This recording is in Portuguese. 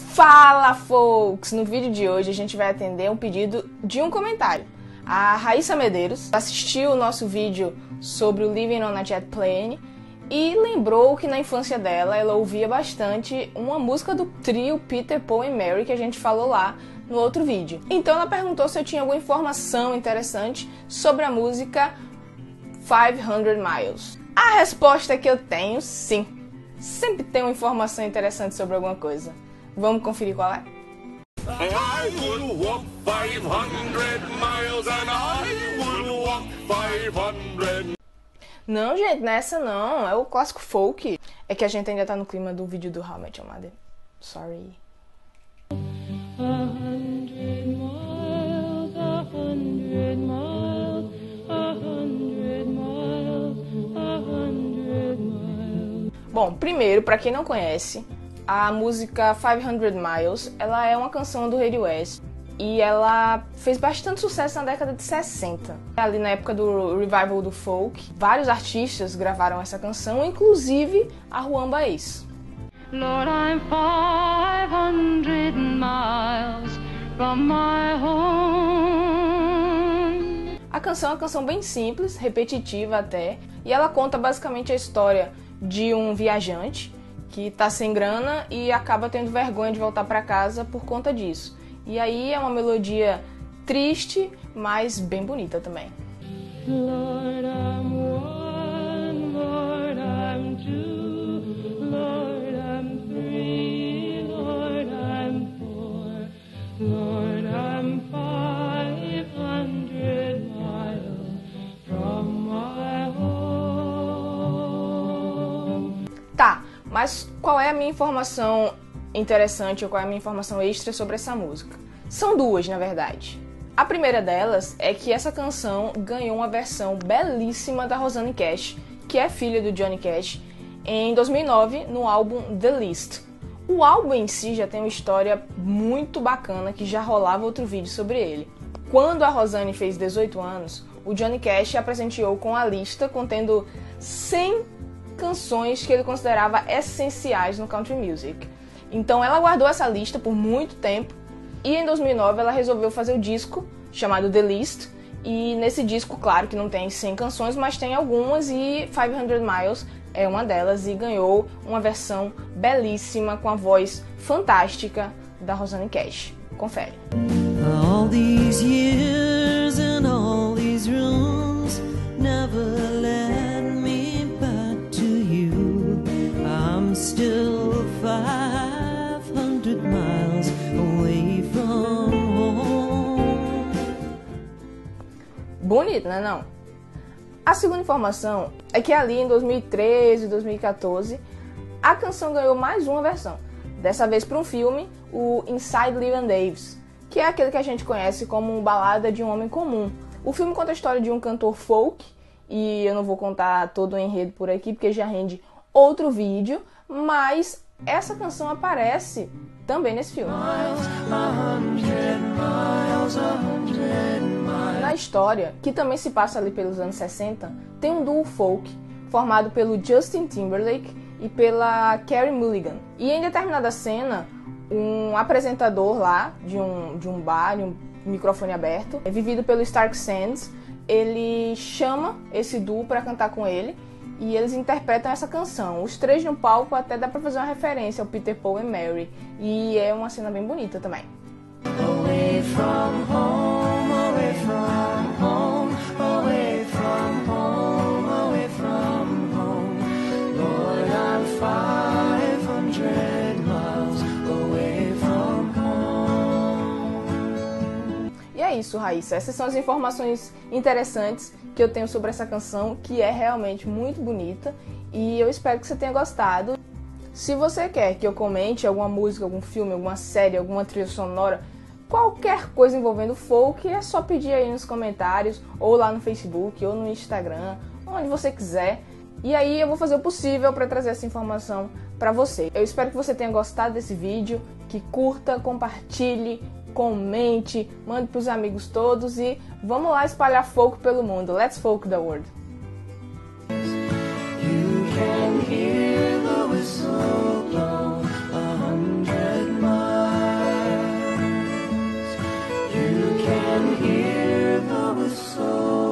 Fala, folks! No vídeo de hoje a gente vai atender um pedido de um comentário. A Raíssa Medeiros assistiu o nosso vídeo sobre o Living on a Jet Plane e lembrou que na infância dela ela ouvia bastante uma música do trio Peter, Paul and Mary que a gente falou lá no outro vídeo. Então ela perguntou se eu tinha alguma informação interessante sobre a música 500 Miles. A resposta é que eu tenho, sim. Sempre tem uma informação interessante sobre alguma coisa. Vamos conferir qual é? I will walk 500 miles and I will walk 500. Não, gente, não é essa não. É o clássico folk. É que a gente ainda tá no clima do vídeo do How I Met Your Mother. Sorry. 100 miles, 100 miles, 100 miles, 100 miles. Bom, primeiro, pra quem não conhece, a música 500 Miles, ela é uma canção do Radiohead e ela fez bastante sucesso na década de 60. Ali na época do revival do folk, vários artistas gravaram essa canção, inclusive a Juan Baez. Lord, I'm 500 miles from my home. A canção é uma canção bem simples, repetitiva até, e ela conta basicamente a história de um viajante que tá sem grana e acaba tendo vergonha de voltar para casa por conta disso. E aí é uma melodia triste, mas bem bonita também. Lord, I'm one, Lord, I'm two, Lord, I'm three, Lord, I'm four, Lord, I'm 500 miles from my home. Tá, mas qual é a minha informação interessante ou qual é a minha informação extra sobre essa música? São duas, na verdade. A primeira delas é que essa canção ganhou uma versão belíssima da Rosanne Cash, que é filha do Johnny Cash, em 2009 no álbum The List. O álbum em si já tem uma história muito bacana que já rolava outro vídeo sobre ele. Quando a Rosanne fez 18 anos, o Johnny Cash a presenteou com a lista contendo 100 canções que ele considerava essenciais no country music. Então ela guardou essa lista por muito tempo e em 2009 ela resolveu fazer o disco chamado The List, e nesse disco, claro que não tem 100 canções, mas tem algumas, e 500 Miles é uma delas e ganhou uma versão belíssima com a voz fantástica da Rosanne Cash. Confere. All these years and all these rooms never led me back to you. I'm still 500 miles away from home. Bonito, né não? A segunda informação é que ali em 2013 e 2014 a canção ganhou mais uma versão. Dessa vez para um filme, o Inside Llewyn Davis, que é aquele que a gente conhece como Balada de um Homem Comum. O filme conta a história de um cantor folk, e eu não vou contar todo o enredo por aqui porque já rende outro vídeo, mas essa canção aparece também nesse filme. Na história, que também se passa ali pelos anos 60, tem um duo folk formado pelo Justin Timberlake e pela Carey Mulligan. E em determinada cena, um apresentador lá de um bar, de um microfone aberto, vivido pelo Stark Sands, ele chama esse duo para cantar com ele e eles interpretam essa canção. Os três no palco até dá para fazer uma referência ao Peter, Paul and Mary, e é uma cena bem bonita também. Away from home, away from home, away from home, away from home. Lord, I'm 500 miles away from home. E é isso, Raíssa. Essas são as informações interessantes que eu tenho sobre essa canção, que é realmente muito bonita, e eu espero que você tenha gostado. Se você quer que eu comente alguma música, algum filme, alguma série, alguma trilha sonora, qualquer coisa envolvendo folk, é só pedir aí nos comentários, ou lá no Facebook, ou no Instagram, onde você quiser. E aí eu vou fazer o possível para trazer essa informação para você. Eu espero que você tenha gostado desse vídeo, que curta, compartilhe, comente, mande para os amigos todos e vamos lá espalhar folk pelo mundo. Let's folk the world. You can hear the whistle blow 100 miles. and hear the whistle